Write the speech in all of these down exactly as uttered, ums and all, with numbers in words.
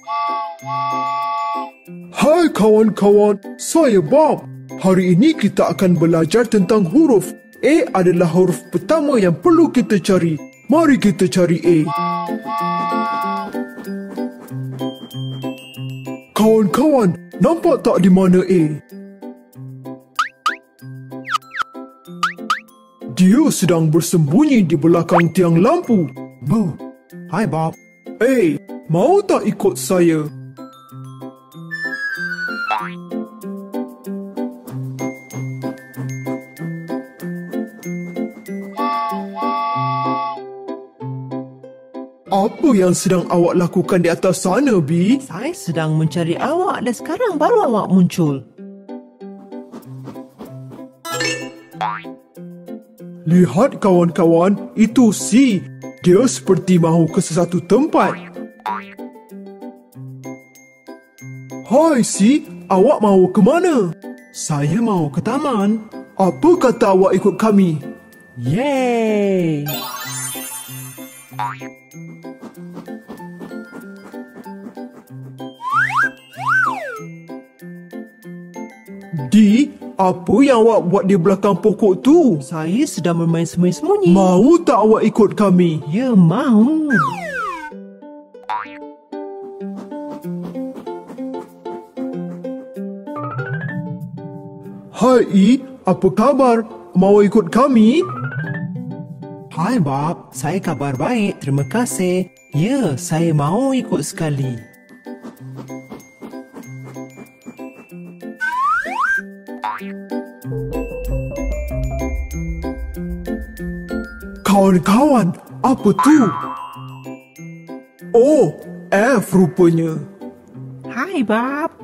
Hai kawan-kawan, saya Bob. Hari ini kita akan belajar tentang huruf. A adalah huruf pertama yang perlu kita cari. Mari kita cari A. Kawan-kawan, nampak tak di mana A? Dia sedang bersembunyi di belakang tiang lampu. Bu, hai Bob. A, mau tak ikut saya? Apa yang sedang awak lakukan di atas sana, B? Saya sedang mencari awak dan sekarang baru awak muncul. Lihat kawan-kawan, itu C. Dia seperti mahu ke sesuatu tempat. Hai C, awak mahu ke mana? Saya mau ke taman. Apa kata awak ikut kami? Yeay! D, apa yang awak buat di belakang pokok tu? Saya sedang bermain sembunyi-sembunyi. Mahu tak awak ikut kami? Ya, mahu. Hai E, apa khabar? Mahu ikut kami? Hai Bob, saya kabar baik, terima kasih. Ya, saya mahu ikut sekali. Kawan-kawan, apa tu? Oh, F rupanya. Hai Bob.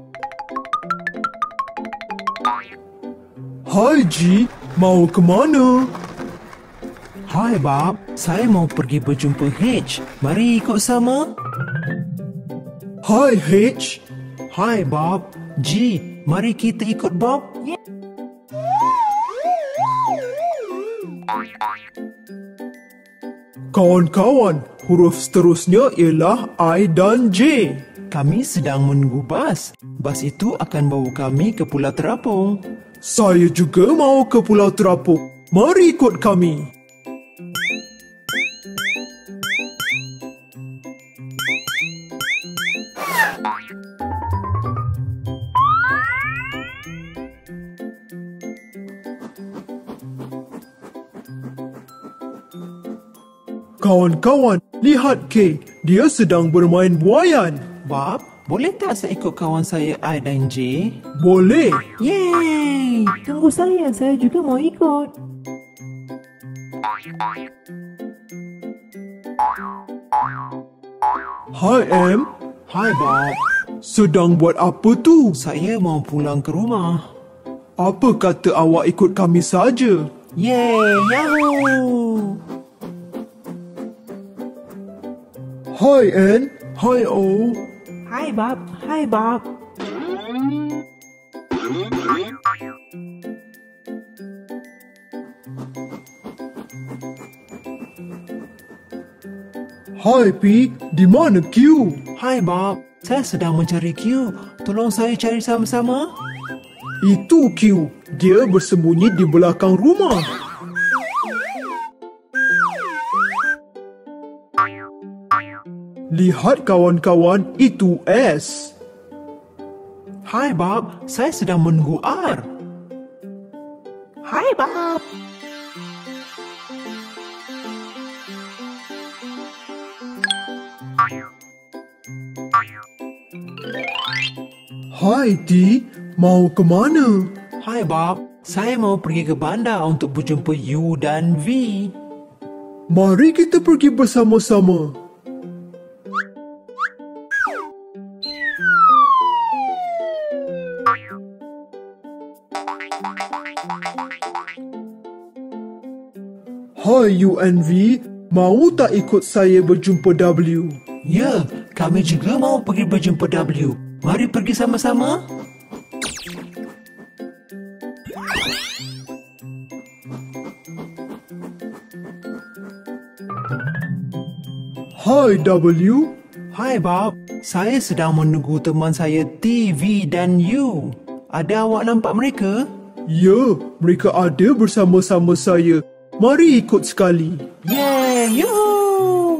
Hai G, mau ke mana? Hai Bob, saya mau pergi berjumpa H. Mari ikut sama. Hai H. Hai Bob. G, mari kita ikut Bob. Kawan-kawan, huruf seterusnya ialah I dan J. Kami sedang menunggu bas. Bas itu akan bawa kami ke Pulau Terapung. Saya juga mau ke Pulau Terapung. Mari ikut kami. Kawan-kawan, lihat K. Dia sedang bermain buaian. Bob, boleh tak saya ikut kawan saya I dan J? Boleh. Yeay! Tunggu saya, saya juga mau ikut. Hai M. Hai Bob, Sedang buat apa tu? saya mau pulang ke rumah. Apa kata awak ikut kami saja? Yeay! Yahoo! Hai N. Hai O. Hai Bob, hai Bob. Hai P. Di mana Q? Hai Bob, saya sedang mencari Q. Tolong saya cari sama-sama. Itu Q. Dia bersembunyi di belakang rumah. Lihat kawan-kawan, itu S. Hai Bob, saya sedang menunggu R. Hai Bob. Hai T. Mau ke mana? Hai Bob, saya mau pergi ke bandar untuk berjumpa U dan V. Mari kita pergi bersama-sama. Hai U and V, mau tak ikut saya berjumpa W? Ya, kami juga mau pergi berjumpa W. Mari pergi sama-sama. Hai W, Hai Bob, saya sedang menunggu teman saya T V dan U. Ada awak nampak mereka? Ya, mereka ada bersama-sama saya. Mari ikut sekali. Yeah, yuhu!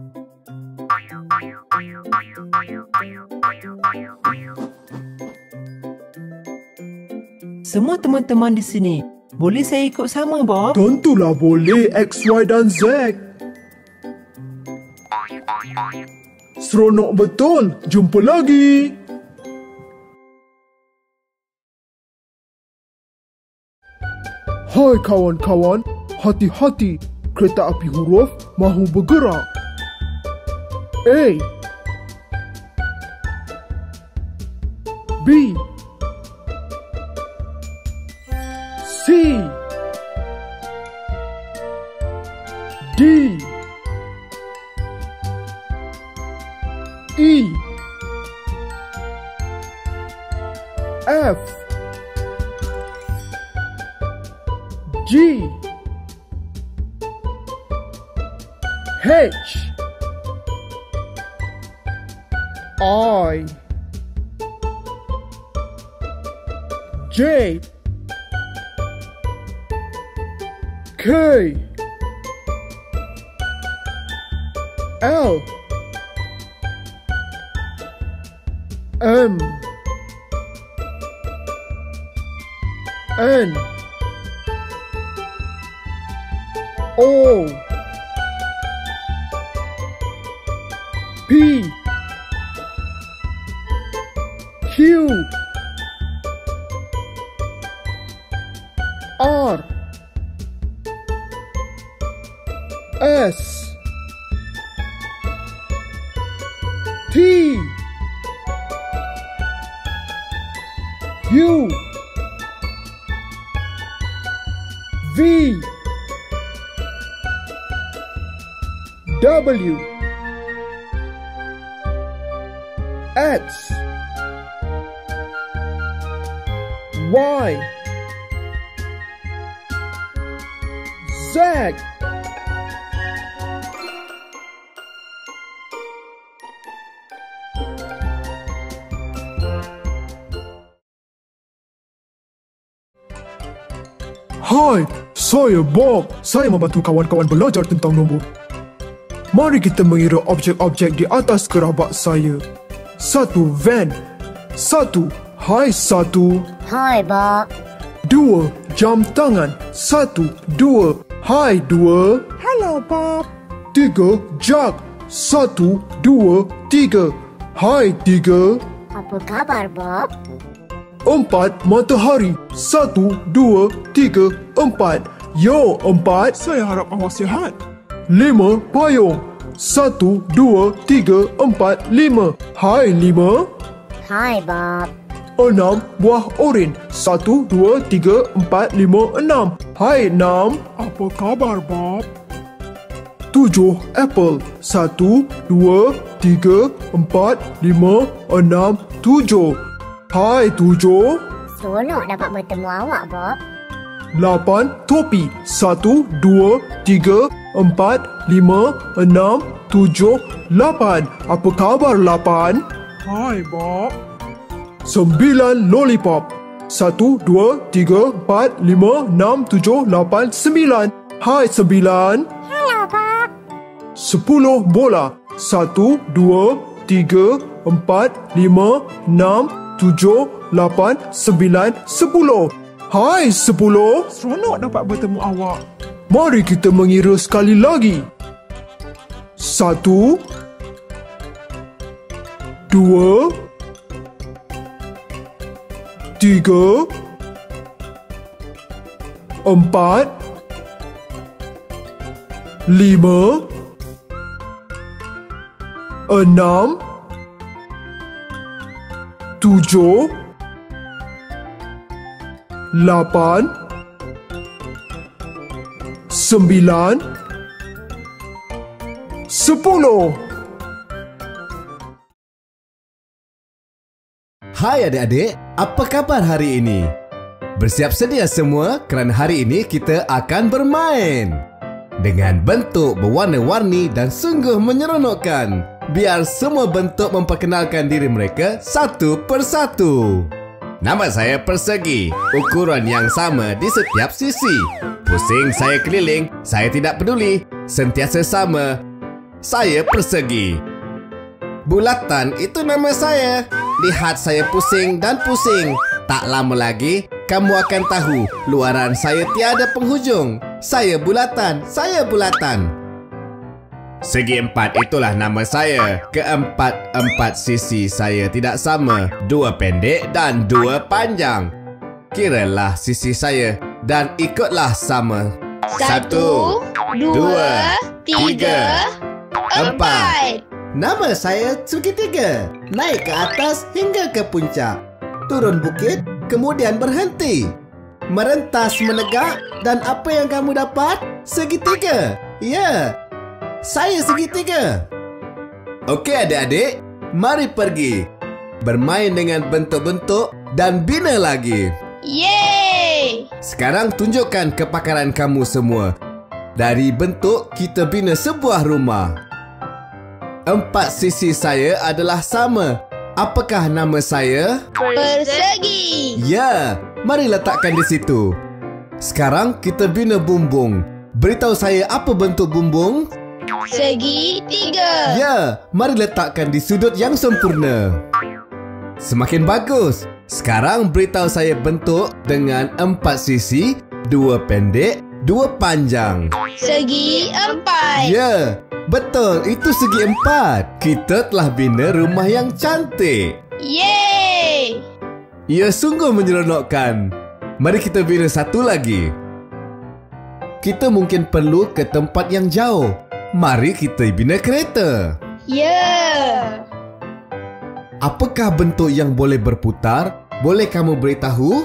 Semua teman-teman di sini, boleh saya ikut sama, Bob? Tentulah boleh, X, Y dan Z. Seronok betul. Jumpa lagi. Hai kawan-kawan, hati-hati. Kereta api huruf mahu bergerak. A, B, C, D, E, F, G, H, I, J, K, L, M, N, O, P, Q, R, S, T, U, V, W, X, Y, Z. Hai, saya Bob. Saya membantu kawan-kawan belajar tentang nombor. Mari kita mengira objek-objek di atas kerabak saya. Satu, van. Satu, hai satu. Hai, Bob. Dua, jam tangan. Satu, dua, hai dua. Hello, Bob. Tiga, jug. Satu, dua, tiga. Hai tiga. Apa khabar, Bob? Empat, matahari. Satu, dua, tiga, empat. Yo, empat. Saya harap awak sihat. Lima, payung. Satu, dua, tiga, empat, lima. Hai lima. Hai, Bob. Enam, buah oren. Satu, dua, tiga, empat, lima, enam. Hai enam. Apa khabar, Bob? Tujuh, apple. Satu, dua, tiga, empat, lima, enam, tujuh. Hai tujuh. Seronok dapat bertemu awak, Bob. Lapan, topi. Satu, dua, tiga, empat, lima, enam, tujuh, lapan. Apa khabar lapan? Hai, Bob. Sembilan, lollipop. Satu, dua, tiga, empat, lima, enam, tujuh, lapan, sembilan. Hai sembilan. Hello, Bob. Sepuluh, bola. Satu, dua, tiga, empat, lima, enam, tujuh, lapan, sembilan, sepuluh. Hai sepuluh. Seronok dapat bertemu awak. Mari kita mengira sekali lagi. Satu, dua, tiga, empat, lima, enam, tujuh, lapan, sembilan, sepuluh. Hai adik-adik, apa khabar hari ini? Bersiap sedia semua kerana hari ini kita akan bermain dengan bentuk berwarna-warni dan sungguh menyeronokkan. biar semua bentuk memperkenalkan diri mereka satu persatu. Nama saya persegi, ukuran yang sama di setiap sisi. Pusing saya keliling, saya tidak peduli, sentiasa sama. Saya persegi. Bulatan itu nama saya. Lihat saya pusing dan pusing. Tak lama lagi, kamu akan tahu luaran saya tiada penghujung. Saya bulatan, saya bulatan. Segi empat itulah nama saya. Keempat-empat sisi saya tidak sama. Dua pendek dan dua panjang. Kiralah sisi saya dan ikutlah sama. Satu, dua, tiga, empat. Nama saya segitiga. Naik ke atas hingga ke puncak. Turun bukit, kemudian berhenti. Merentas menegak dan apa yang kamu dapat? Segitiga. Ya, saya segitiga. Okey adik-adik, mari pergi. Bermain dengan bentuk-bentuk dan bina lagi. Yeay! Sekarang tunjukkan kepakaran kamu semua. Dari bentuk, kita bina sebuah rumah. Empat sisi saya adalah sama. Apakah nama saya? Persegi. Ya, mari letakkan di situ. Sekarang kita bina bumbung. Beritahu saya apa bentuk bumbung? Segitiga. Ya, mari letakkan di sudut yang sempurna. Semakin bagus. Sekarang beritahu saya bentuk dengan empat sisi, dua pendek, dua panjang. Segi empat. Ya, betul. Itu segi empat. Kita telah bina rumah yang cantik. Yeay! Ia sungguh menyeronokkan. Mari kita bina satu lagi. Kita mungkin perlu ke tempat yang jauh. Mari kita bina kereta. Ya. Yeah. Apakah bentuk yang boleh berputar? Boleh kamu beritahu?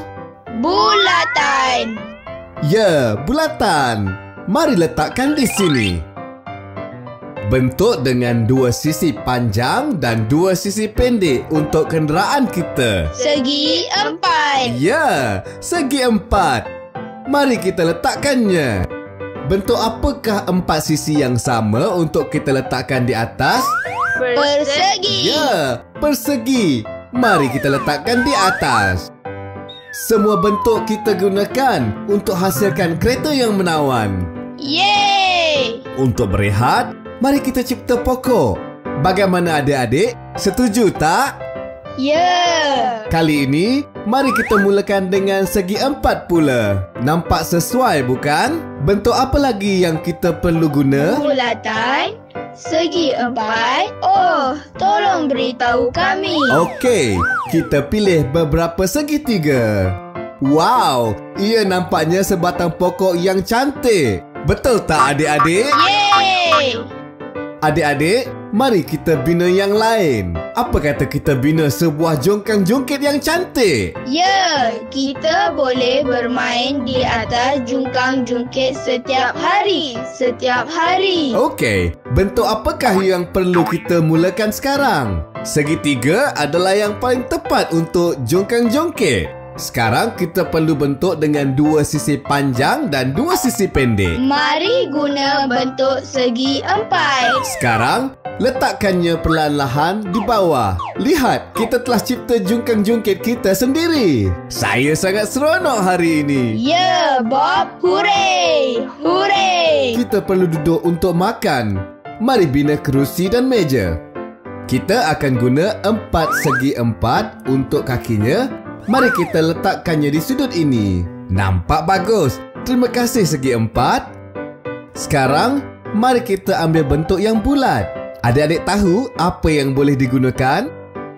Bulatan. Ya, bulatan. Mari letakkan di sini. Bentuk dengan dua sisi panjang dan dua sisi pendek untuk kenderaan kita. Segi empat. Ya, segi empat. Mari kita letakkannya. Bentuk apakah empat sisi yang sama untuk kita letakkan di atas? Persegi. Ya, persegi. Mari kita letakkan di atas. Semua bentuk kita gunakan untuk hasilkan kereta yang menawan. Yeay! Untuk berehat, mari kita cipta pokok. Bagaimana adik-adik? Setuju tak? Ya. Yeah. Kali ini, mari kita mulakan dengan segi empat pula. Nampak sesuai bukan? Bentuk apa lagi yang kita perlu guna? Bulatan. Segi empat. Oh, tolong beritahu kami. Okey, kita pilih beberapa segitiga. Wow, ia nampaknya sebatang pokok yang cantik. Betul tak adik-adik? Yeay! Adik-adik, mari kita bina yang lain. Apa kata kita bina sebuah jongkang-jongkit yang cantik? Ya, kita boleh bermain di atas jungkang-jungkit setiap hari. Setiap hari. Okey, bentuk apakah yang perlu kita mulakan sekarang? Segitiga adalah yang paling tepat untuk jongkang-jongkit. Sekarang kita perlu bentuk dengan dua sisi panjang dan dua sisi pendek. Mari guna bentuk segi empat. Sekarang, letakkannya perlahan-lahan di bawah. Lihat, kita telah cipta jungkang-jungkit kita sendiri. Saya sangat seronok hari ini. Ya, Bob. Hooray! Hooray! Kita perlu duduk untuk makan. Mari bina kerusi dan meja. Kita akan guna empat segi empat untuk kakinya. Mari kita letakkannya di sudut ini. Nampak bagus. Terima kasih segi empat. Sekarang, mari kita ambil bentuk yang bulat. Adik-adik tahu apa yang boleh digunakan?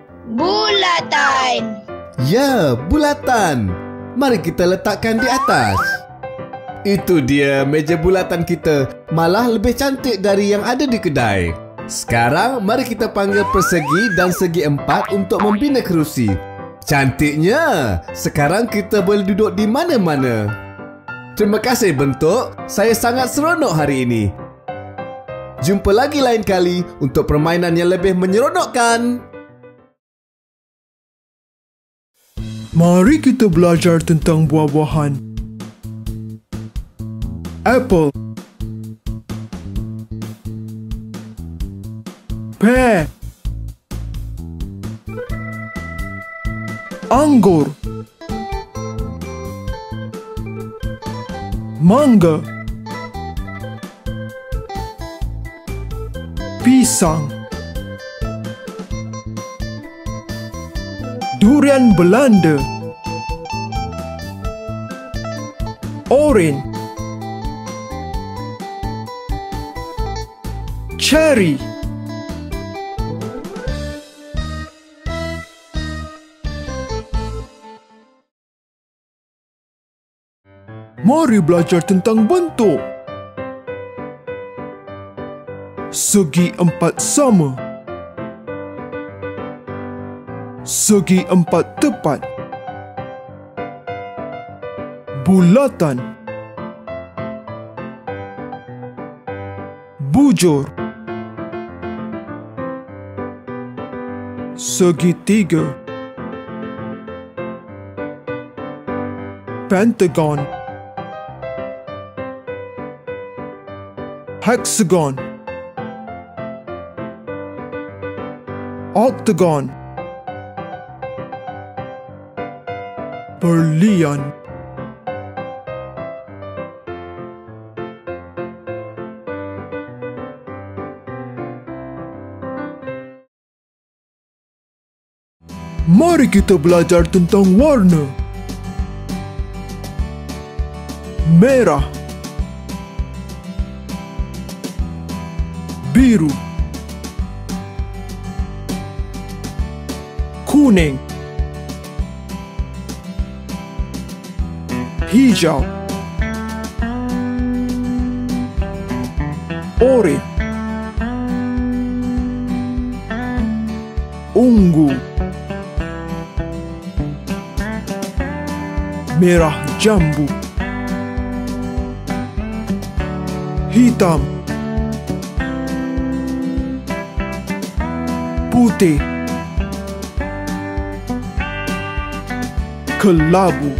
Bulatan. Ya, bulatan. Mari kita letakkan di atas. Itu dia meja bulatan kita. Malah lebih cantik dari yang ada di kedai. Sekarang, mari kita panggil persegi dan segi empat untuk membina kerusi. Cantiknya. Sekarang kita boleh duduk di mana-mana. Terima kasih bentuk. Saya sangat seronok hari ini. Jumpa lagi lain kali untuk permainan yang lebih menyeronokkan. Mari kita belajar tentang buah-buahan. Apple, Pear, anggur, mangga, pisang, durian Belanda, orange, cherry, mari belajar tentang bentuk. Segi empat sama. Segi empat tepat. Bulatan. Bujur. Segitiga. Pentagon. Hexagon, octagon, berlian, mari kita belajar tentang warna. Merah, biru, kuning, hijau, oranye, ungu, merah jambu, hitam, putih, kelabu.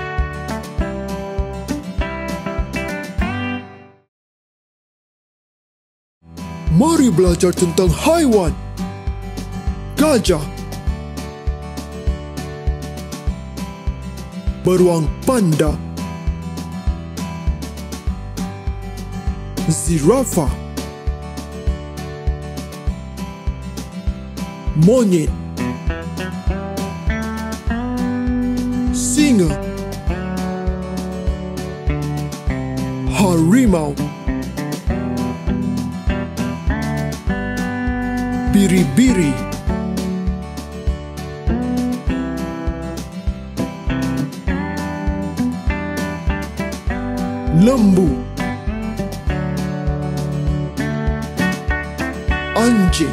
Mari belajar tentang haiwan. Gajah, beruang panda, zirafah, monyet, singa, harimau, biri-biri, lembu, anjing.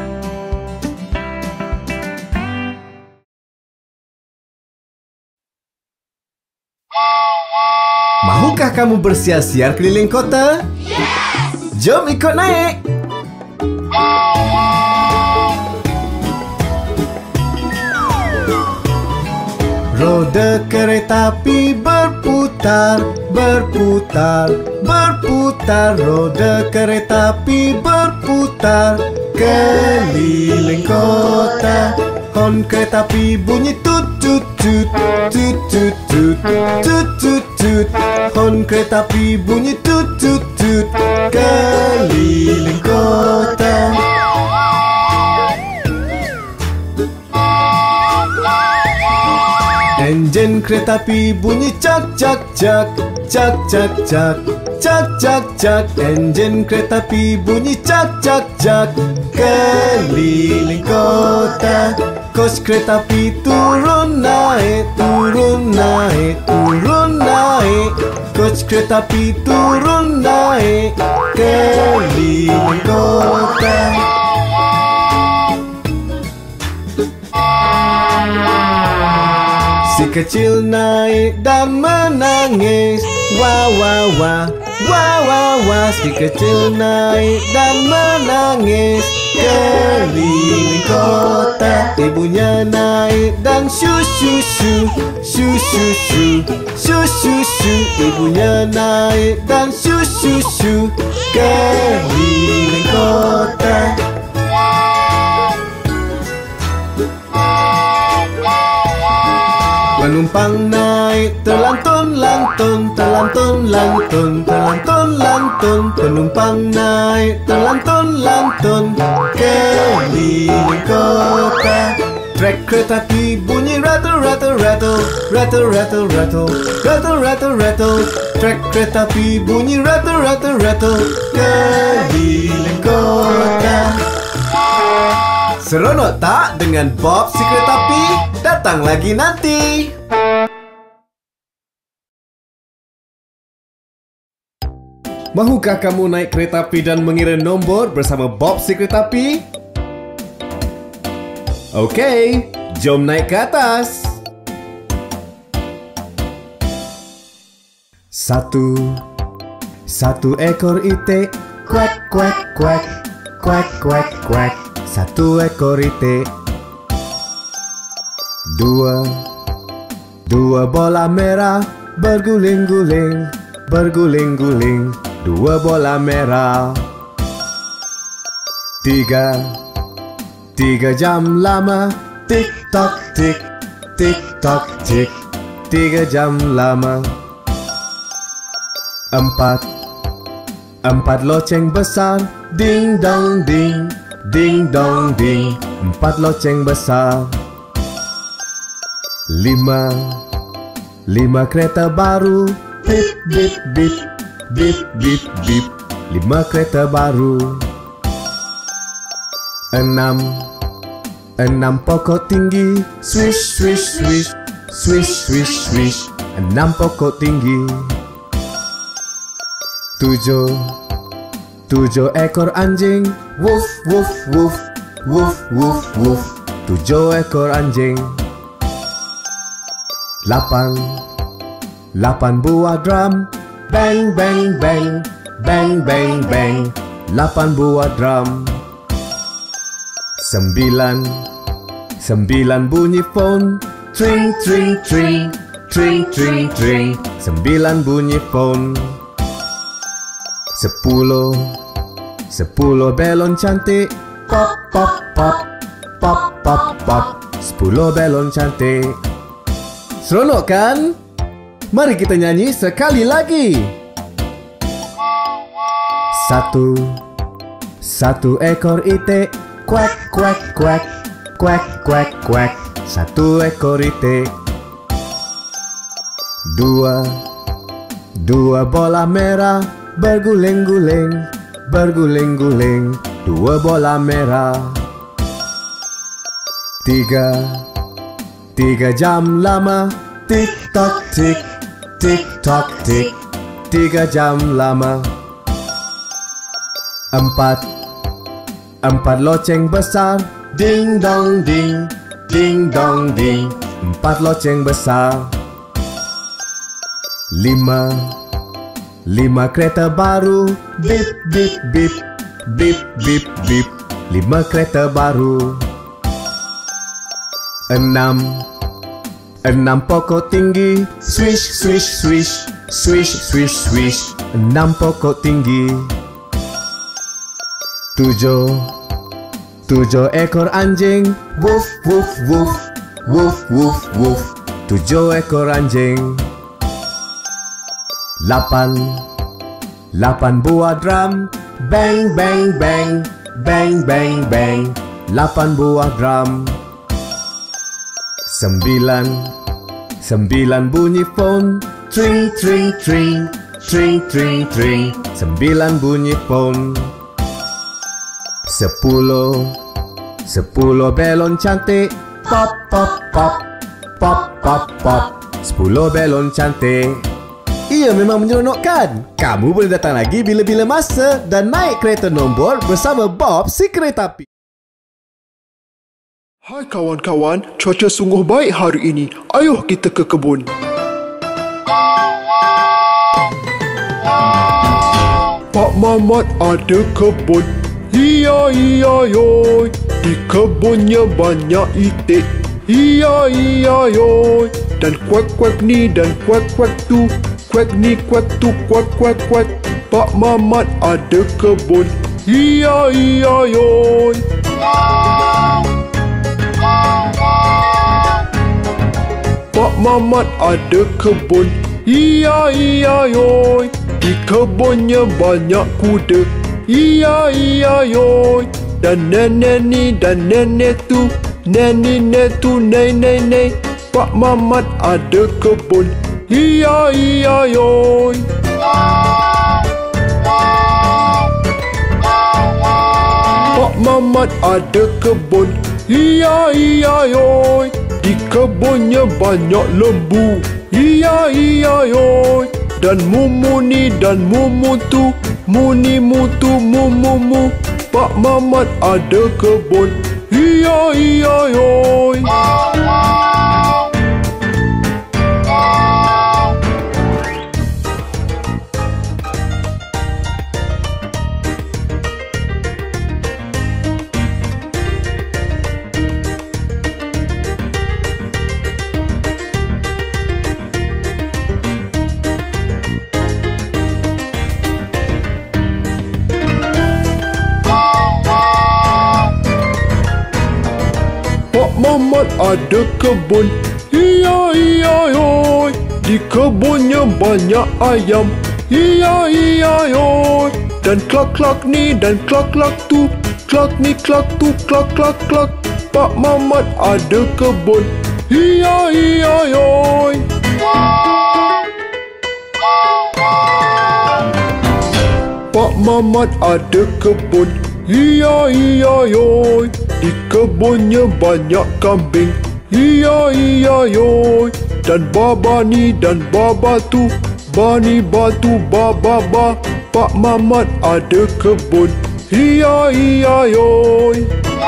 Mahukah kamu bersiar-siar keliling kota? Yes! Jom ikut naik! Roda kereta api berputar, berputar, berputar. Roda kereta api berputar keliling kota. Hon kereta api bunyi tut tut tut tut tut tut tut tut tut. Hon kereta api bunyi tut tut tut keliling kota. Enjin kereta api bunyi cak cak cak cak cak cak cak cak cak. Enjin kereta api bunyi cak cak cak keliling kota. Kos kereta api turun naik, turun naik, turun naik. Kos kereta api turun naik keliling kota. Si kecil naik dan menangis, wah wah wah, wah wah wah. Si kecil naik dan menangis keliling kota. Ibunya naik dan shu shu shu, shu shu shu, shu shu shu. Ibunya naik dan shu shu shu keliling kota. Penumpang naik terlantun-lantun, terlantun-lantun, terlantun-lantun. Penumpang naik terlantun-lantun keliling kota. Trek kereta api bunyi rattle-rattle-rattle, rattle-rattle-rattle, rattle-rattle-rattle. Trek kereta api bunyi rattle-rattle-rattle keliling kota. Seronok tak dengan Bob si kereta api? Datang lagi nanti. Mahukah kamu naik kereta api dan mengira nombor bersama Bob si kereta api? Okey, jom naik ke atas. Satu, satu ekor itik, kuak kuak kuak, kuak kuak kuak. Satu ekor itik. Dua, dua bola merah berguling-guling, berguling-guling. Dua bola merah. Tiga, tiga jam lama, tik tok tik, tik tok tik. Tiga jam lama. Empat, empat loceng besar, ding dong ding, ding dong ding. Empat loceng besar. Lima, lima kereta baru, bip bip bip, bip bip bip. Lima kereta baru. Enam, enam pokok tinggi, swish swish swish, swish swish swish. Enam pokok tinggi. Tujuh, tujuh ekor anjing, woof woof woof, woof woof woof. Tujuh ekor anjing. Lapan, lapan buah drum, bang bang bang, bang bang bang. Lapan buah drum. Sembilan, sembilan bunyi phone, tring tring tring, tring tring tring. Sembilan bunyi phone. Sepuluh, sepuluh belon cantik, pop pop pop, pop pop pop. Sepuluh belon cantik. Seronok kan? Mari kita nyanyi sekali lagi. Satu, satu ekor itik, kuak kuak kuak, kuak kuak kuak. Satu ekor itik. Dua, dua bola merah berguling-guling, berguling-guling. Dua bola merah. Tiga, tiga jam lama, tik tok tik, tik tok tik. Tiga jam lama. Empat, empat loceng besar, ding dong ding, ding dong ding. Empat loceng besar. Lima, lima kereta baru, bip bip bip, bip bip bip. Lima kereta baru. Enam, enam pokok tinggi, swish swish swish, swish swish swish. Enam pokok tinggi. Tujuh, tujuh ekor anjing, woof woof woof, woof woof woof. Tujuh ekor anjing. Lapan, lapan buah drum, bang bang bang, bang bang bang. Lapan buah drum. Sembilan, sembilan bunyi phone, tring tring tring, tring tring tring. Sembilan bunyi phone. Sepuluh, sepuluh belon cantik, pop pop pop, pop pop pop. Sepuluh belon cantik. Ia memang menyeronokkan. Kamu boleh datang lagi bila-bila masa dan naik kereta nombor bersama Bob si kereta api. Hai kawan-kawan, cuaca sungguh baik hari ini. Ayuh kita ke kebun. Pak Mamat ada kebun. Iya iya yoy. Di kebunnya banyak itik. Iya iya yoy. Dan kuak-kuak ni dan kuak-kuak tu. Kuak ni kuak tu kuak kuak kuak. Pak Mamat ada kebun. Iya iya yoy. Pak Mamat ada kebun, iya iya yoi. Di kebunnya banyak kuda, iya iya yoi. Dan nenek ni dan nenek tu, nenek tu nei nei nei. Pak Mamat ada kebun, iya iya yoi. Pak Mamat ada kebun, iya iya yoi. Di kebunnya banyak lembu, iya iya yoi. Dan mumu ni dan mumu tu, muni mutu mumu mu. Pak Mamat ada kebun, iya iya yoi. Mamat ada kebun, iya iya yoi. Di kebunnya banyak ayam, iya iya yoi. Dan klak-klak ni dan klak-klak tu, klak ni klak tu, klak-klak klak. Pak Mamat ada kebun, iya iya yoi. Pak Mamat ada kebun, iya iya yoi. Di kebunnya banyak kambing, iya iya yoi. Dan baba ni dan baba tu, bani batu baba ba. Pak Mamat ada kebun, iya iya yoi.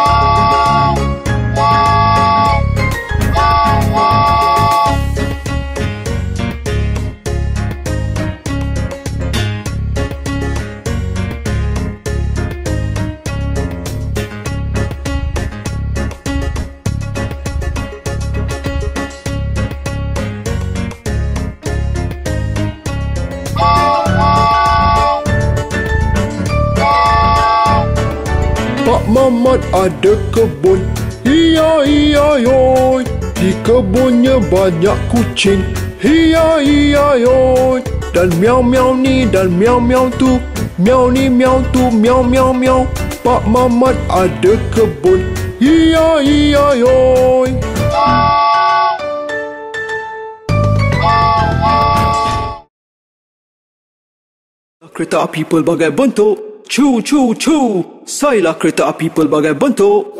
Pak Mamat ada kebun, iya iya yoi. Di kebunnya banyak kucing, iya iya yoi. Dan miau-miau ni dan miau-miau tu, miau ni miau tu, miau-miau miau. Pak Mamat ada kebun, iya iya yoi. Kereta api pelbagai bentuk, cu cu cu. Sailah kereta api pelbagai bentuk.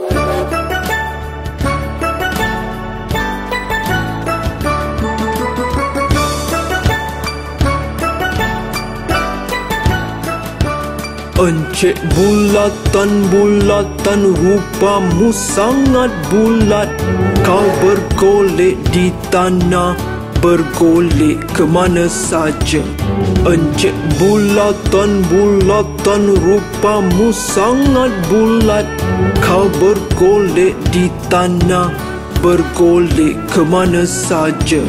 Encik bulatan-bulatan, rupamu sangat bulat. Kau bergolek di tanah, bergolek ke mana saja. Encik bulatan-bulatan, rupamu sangat bulat. Kau bergolek di tanah, bergolek ke mana saja.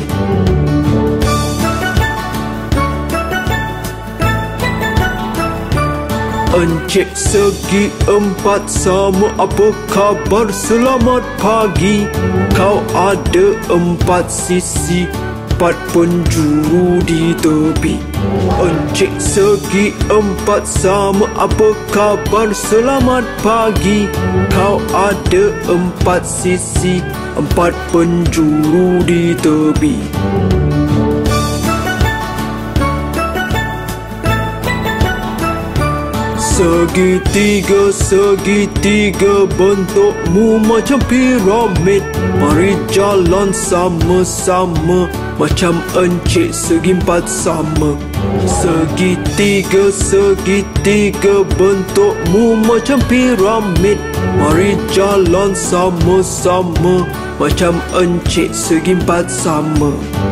Encik segi empat, sama apa khabar? Selamat pagi. Kau ada empat sisi, empat penjuru di tepi. Encik segi empat, sama apa khabar? Selamat pagi. Kau ada empat sisi, empat penjuru di tepi. Segitiga, segitiga, bentukmu macam piramid. Mari jalan sama-sama, macam encik segi empat sama. Segitiga, segitiga, bentukmu macam piramid. Mari jalan sama-sama, macam encik segi empat sama.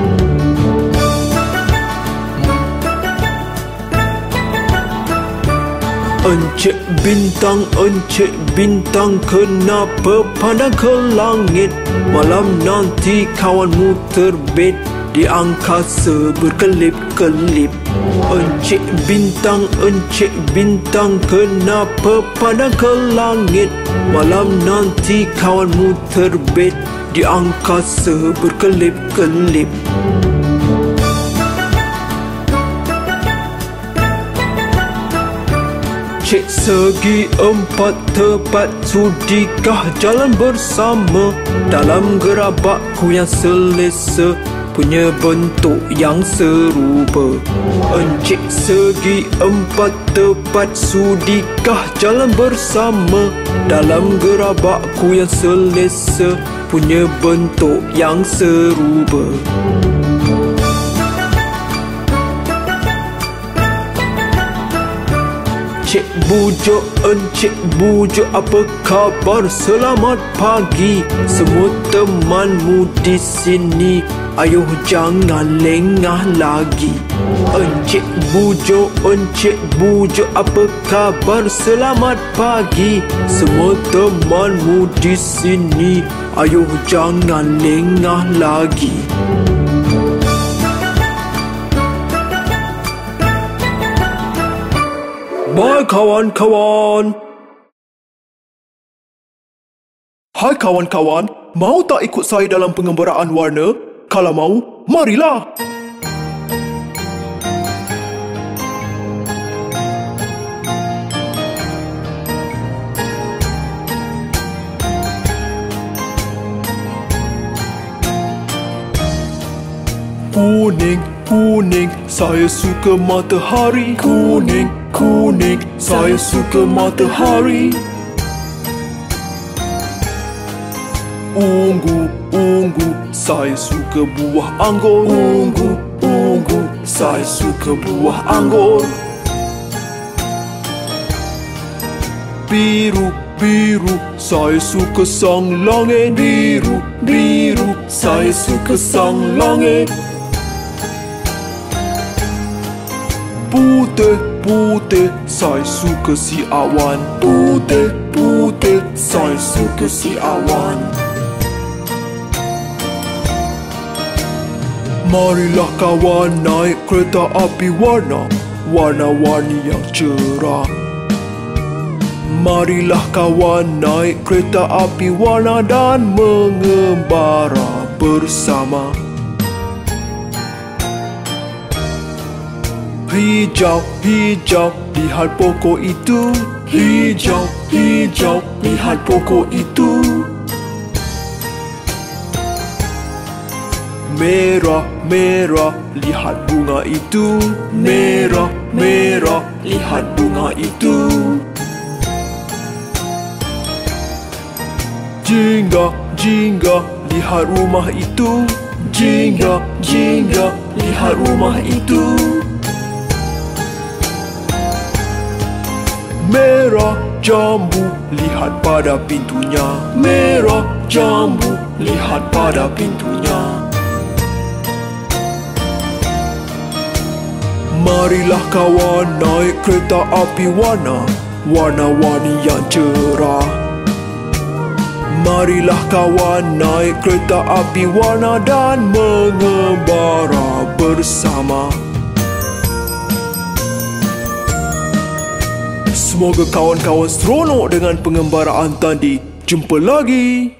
Encik bintang, encik bintang, kenapa pandang ke langit? Malam nanti kawanmu terbit di angkasa berkelip-kelip. Encik bintang, encik bintang, kenapa pandang ke langit? Malam nanti kawanmu terbit di angkasa berkelip-kelip. Cik segi empat tepat, sudikah jalan bersama dalam gerabakku yang selesa, punya bentuk yang serupa. Encik segi empat tepat, sudikah jalan bersama dalam gerabakku yang selesa, punya bentuk yang serupa. Cik bujuk, encik bujuk, apa khabar? Selamat pagi semua temanmu di sini. Ayuh jangan lengah lagi. Encik bujuk, encik bujuk, apa khabar? Selamat pagi semua temanmu di sini. Ayuh jangan lengah lagi. Bye kawan-kawan. Hai kawan-kawan, mau tak ikut saya dalam pengembaraan warna? Kalau mau, marilah. Kuning, kuning, saya suka matahari. Kuning, kuning, saya suka matahari. Ungu, ungu, saya suka buah anggur. Ungu, ungu, saya suka buah anggur. Biru, biru, saya suka sang langit. Biru, biru, saya suka sang langit. Putih, putih, saya suka si awan. Putih, putih, saya suka si awan. Marilah kawan naik kereta api warna, warna-warni yang cerah. Marilah kawan naik kereta api warna dan mengembara bersama. Hijau, hijau, lihat pokok itu. Hijau, hijau, lihat pokok itu. Merah, merah, lihat bunga itu. Merah, merah, lihat bunga itu. Jingga, jingga, lihat rumah itu. Jingga, jingga, lihat rumah itu. Merah jambu, lihat pada pintunya. Merah jambu, lihat pada pintunya. Marilah kawan naik kereta api warna, warna-warni yang cerah. Marilah kawan naik kereta api warna dan mengembara bersama. Semoga kawan-kawan seronok dengan pengembaraan tadi. Jumpa lagi.